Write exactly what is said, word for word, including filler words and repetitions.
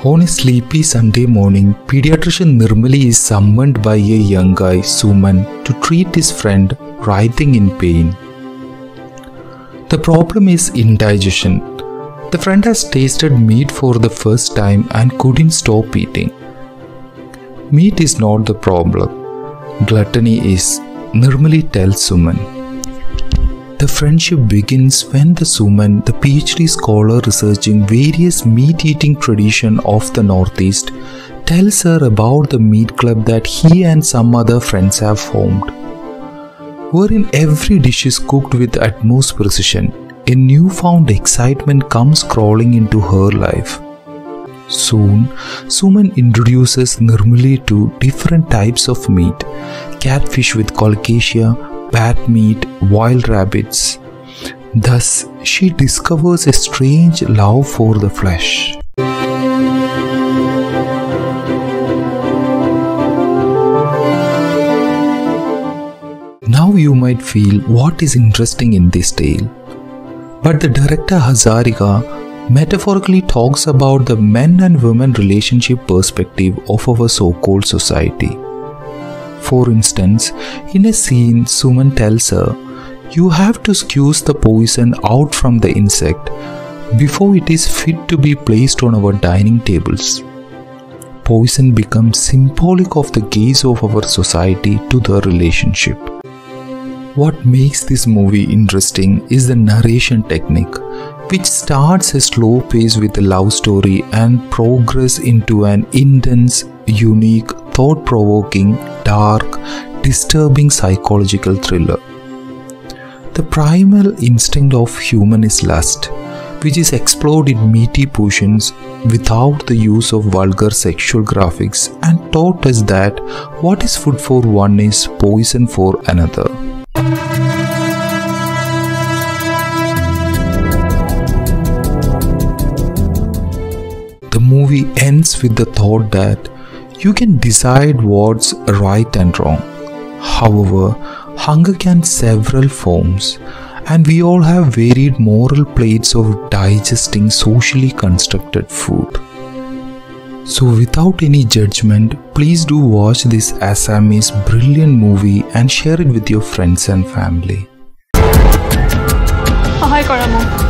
On a sleepy Sunday morning, pediatrician Nirmali is summoned by a young guy, Suman, to treat his friend writhing in pain. The problem is indigestion. The friend has tasted meat for the first time and couldn't stop eating. Meat is not the problem. Gluttony is, Nirmali tells Suman. The friendship begins when the Suman, the PhD scholar researching various meat-eating traditions of the Northeast, tells her about the meat club that he and some other friends have formed, wherein every dish is cooked with utmost precision. A newfound excitement comes crawling into her life. Soon, Suman introduces Nirmali to different types of meat: catfish with colocasia, bat meat, wild rabbits. Thus, she discovers a strange love for the flesh. Now you might feel what is interesting in this tale. But the director Hazarika metaphorically talks about the men and women relationship perspective of our so-called society. For instance, in a scene, Suman tells her, "You have to squeeze the poison out from the insect before it is fit to be placed on our dining tables." Poison becomes symbolic of the gaze of our society to the relationship. What makes this movie interesting is the narration technique, which starts a slow pace with a love story and progress into an intense, unique, thought-provoking, dark, disturbing psychological thriller. The primal instinct of human is lust, which is explored in meaty portions without the use of vulgar sexual graphics, and taught us that what is food for one is poison for another. The movie ends with the thought that you can decide what's right and wrong. However, hunger can several forms, and we all have varied moral plates of digesting socially constructed food. So without any judgment, please do watch this Assamese brilliant movie and share it with your friends and family. Hi, Karamo.